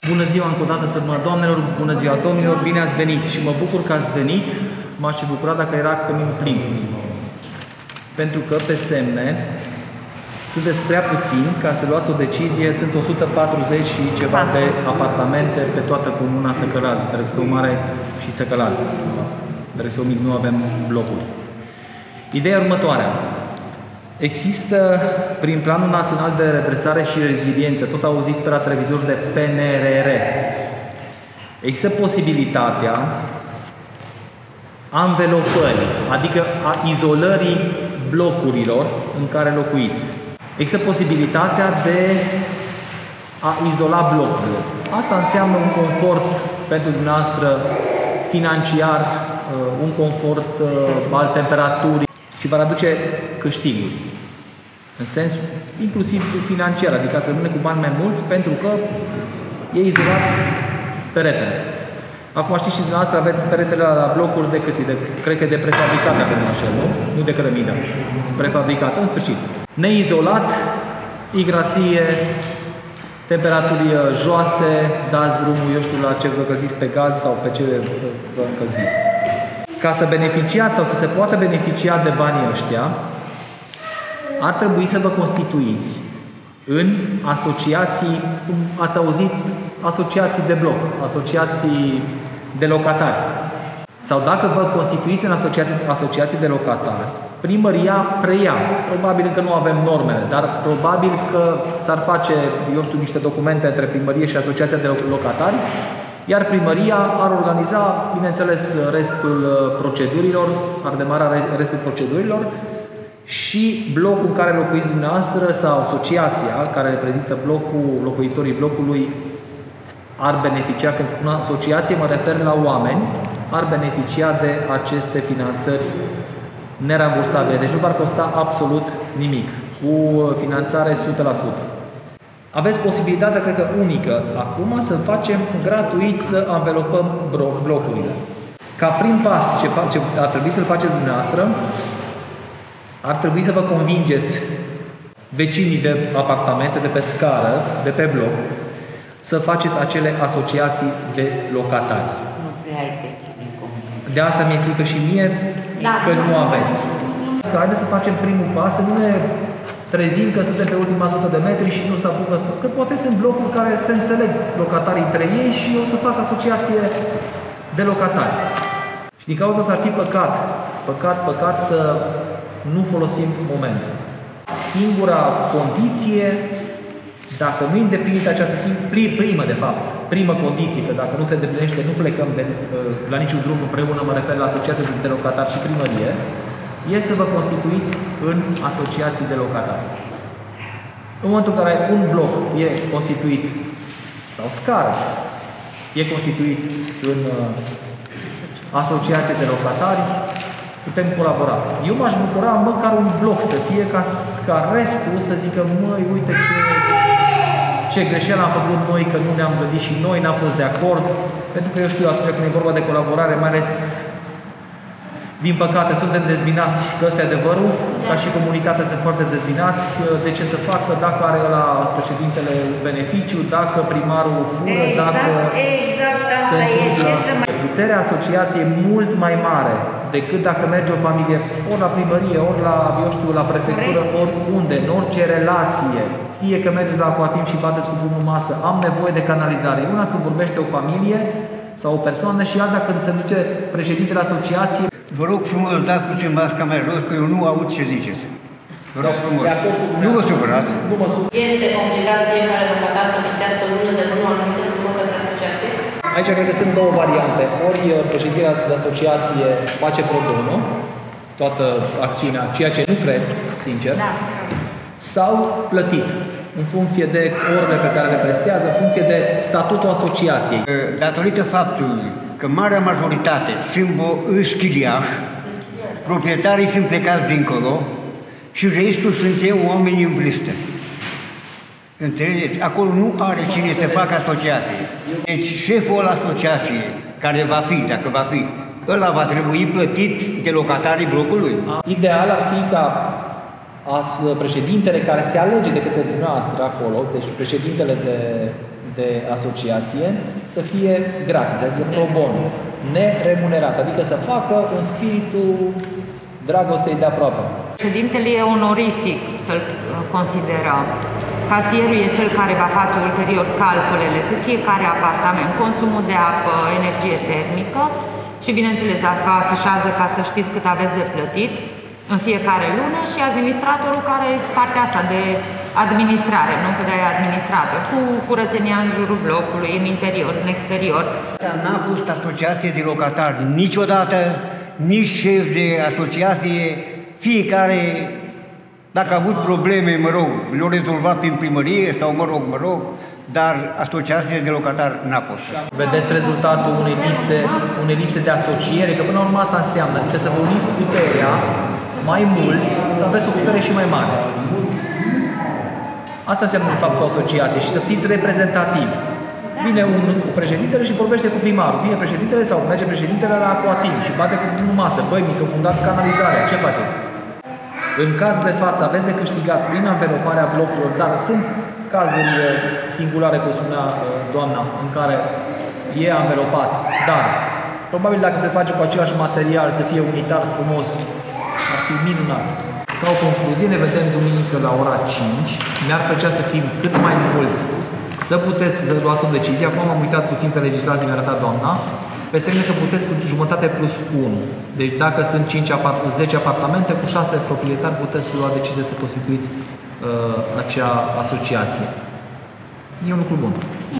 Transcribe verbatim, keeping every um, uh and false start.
Bună ziua încă o dată, sărmână doamnelor, bună ziua domnilor, bine ați venit și mă bucur că ați venit. M-aș bucura dacă era cămin plin. Pentru că pe semne sunteți prea puțini ca să luați o decizie, sunt o sută patruzeci și ceva de apartamente pe toată comuna Săcălați, Brexău Mare și Săcălați. Brexău Mic nu avem blocuri. Ideea următoarea. Există, prin Planul Național de Redresare și Reziliență, tot auziți pe la televizor de P N R R, există posibilitatea anvelopării, adică a izolării blocurilor în care locuiți. Există posibilitatea de a izola blocurile. Asta înseamnă un confort pentru dumneavoastră financiar, un confort al temperaturii și va aduce câștiguri. În sens inclusiv financiar, adică să rămâne cu bani mai mulți pentru că e izolat peretele. Acum știți și dumneavoastră aveți peretele la blocuri de cât de, cred că de prefabricat, dacă nu așa, nu? Nu de cărămidă. Prefabricat, în sfârșit. Neizolat, igrasie, temperaturi joase, dați drumul, eu știu, la ce vă încălziți pe gaz sau pe ce vă încălziți. Ca să beneficiați sau să se poată beneficia de banii ăștia, ar trebui să vă constituiți în asociații, cum ați auzit, asociații de bloc, asociații de locatari. Sau dacă vă constituiți în asociații, asociații de locatari, primăria preia. Probabil încă nu avem normele, dar probabil că s-ar face, eu știu, niște documente între primărie și asociația de locatari, iar primăria ar organiza, bineînțeles, restul procedurilor, ar demara restul procedurilor și blocul în care locuiți dumneavoastră sau asociația care reprezintă blocul, locuitorii blocului ar beneficia, când spun asociație, mă refer la oameni, ar beneficia de aceste finanțări nerambursabile. Deci nu v-ar costa absolut nimic, cu finanțare o sută la sută. Aveți posibilitatea, cred că unică, acum să facem gratuit să anvelopăm blocurile. Ca prim pas ce, face, ar trebui să-l faceți dumneavoastră, ar trebui să vă convingeți vecinii de apartamente, de pe scară, de pe bloc, să faceți acele asociații de locatari. De asta mi-e frică și mie da, că nu aveți. Haideți să facem primul pas, să nu ne trezim că suntem pe ultima sută de metri și nu se apucă. Că poate sunt blocuri care se înțeleg locatarii între ei și o să fac asociație de locatari. Și din cauza asta ar fi păcat, păcat, păcat să nu folosim momentul. Singura condiție, dacă nu îndeplinită această primă, de fapt, primă condiție, că dacă nu se îndeplinește, nu plecăm de, la niciun drum împreună, mă refer la asociații de locatari și primărie, e să vă constituiți în asociații de locatari. În momentul în care un bloc e constituit, sau scară, e constituit în asociație de locatari, putem colabora. Eu m-aș bucura măcar un bloc să fie ca, ca restul să zică, măi, uite ce, ce greșeală am făcut noi, că nu ne-am gândit și noi, n-am fost de acord. Pentru că eu știu, atunci când e vorba de colaborare, mai ales, din păcate, suntem dezbinați, că ăsta e adevărul, ca și comunitatea sunt foarte dezbinați. De ce să facă, dacă are la președintele beneficiu, dacă primarul fură, exact, dacă... Exact, asta e. Ce să mai... Puterea asociației e mult mai mare decât dacă merge o familie ori la primărie, ori la, eu știu, la prefectură, oriunde, în orice relație. Fie că mergeți la Coatim și bateți cu pumnul în masă, am nevoie de canalizare. Una când vorbește o familie sau o persoană și alta când se duce președintele asociației. Vă rog frumos, dați puțin masca mai jos, că eu nu aud ce ziceți. Vă rog frumos. Nu vă supărați. Nu mă supăr. Este complicat fiecare locatar să plătească lună de lună o anumită sumă către asociație? Aici cred că sunt două variante. Ori președintele de asociație face pro bono toată acțiunea, ceea ce nu cred, sincer, Da. sau plătit, în funcție de orele pe care le prestează, în funcție de statutul asociației. Datorită faptului că marea majoritate sunt schiliași, proprietarii sunt plecați dincolo și restul sunt eu oameni în vârstă. Înțelegeți? Acolo nu are cine să facă asociație. Deci șeful asociației, care va fi, dacă va fi, ăla va trebui plătit de locatarii blocului. Ideal ar fi ca as, președintele care se alege de către dumneavoastră acolo, deci președintele de, de asociație, să fie gratis, adică pro bono, neremunerat, adică să facă în spiritul dragostei de aproape. Președintele e onorific să-l considerăm. Casierul e cel care va face ulterior calculele pe fiecare apartament, consumul de apă, energie termică și, bineînțeles, vă afișează ca să știți cât aveți de plătit în fiecare lună și administratorul care e partea asta de administrare, nu că de administrator, cu curățenia în jurul blocului, în interior, în exterior. N-a fost asociație de locatari niciodată, nici șef de asociație, fiecare, dacă a avut probleme, mă rog, le-au rezolvat prin primărie sau, mă rog, mă rog, dar asociația de locatari n-a fost. Vedeți rezultatul unei lipse, unei lipse de asociere, că până la urmă asta înseamnă, adică să vă uniți puterea mai mulți, să aveți o putere și mai mare. Asta înseamnă, de fapt, o asociație și să fiți reprezentativi. Vine un, un președintele și vorbește cu primarul. Vine președintele sau merge președintele la Coatin și bate cu în masă. Băi, mi s-a fundat canalizarea, ce faceți? În cazul de față aveți de câștigat prin anveloparea blocurilor, dar sunt cazuri singulare, cum spunea doamna, în care e anvelopat, dar probabil dacă se face cu același material, să fie unitar, frumos, ar fi minunat. Ca o concluzie, ne vedem duminică la ora cinci. Mi-ar plăcea să fim cât mai mulți, să puteți să luați o decizie. Acum am uitat puțin pe legislație, mi-a arătat doamna, pe semne că puteți cu jumătate plus unu. Deci dacă sunt cinci apart zece apartamente, cu șase proprietari puteți lua decizie să constituiți uh, acea asociație. E un lucru bun.